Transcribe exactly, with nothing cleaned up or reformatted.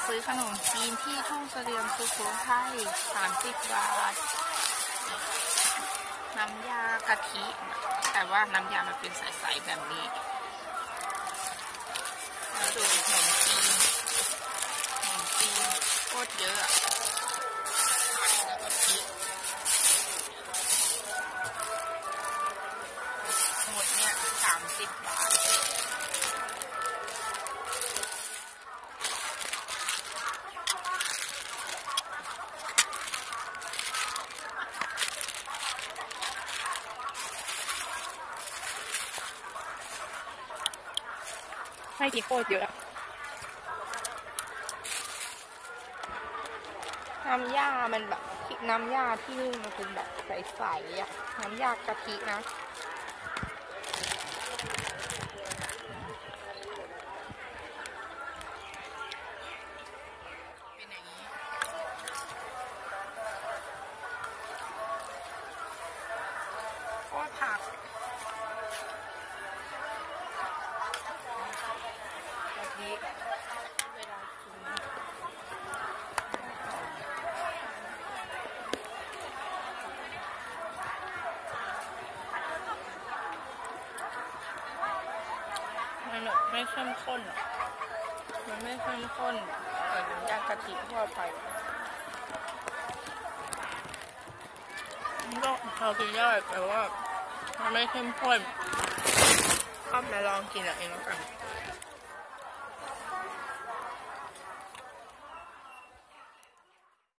ซื้อขนมจีนที่ทุ่งเสลี่ยมสุโขทัยสามสิบบาทน้ำยากะทิแต่ว่าน้ำยามันเป็นใสๆแบบนี้แล้วดูขนมจีนขนมจีนโคตรเยอะแล้วก็พริกหมดเนี่ยสามสิบบาทให้ดีโคตรเยอะน้ำยามันแบบน้ำยาที่นี่มันเป็นแบบใสๆอ่ะน้ำยากะทินะเป็นอย่างนี้โคตรผักกะทิเวลากินมันไม่เข้มข้นอ่ะมันไม่เข้มข้นเหมือนน้ำยากะทิทั่วไปมันก็พอกินได้แต่ว่ามันไม่เข้มข้นก็มาลองกินเองแล้วกัน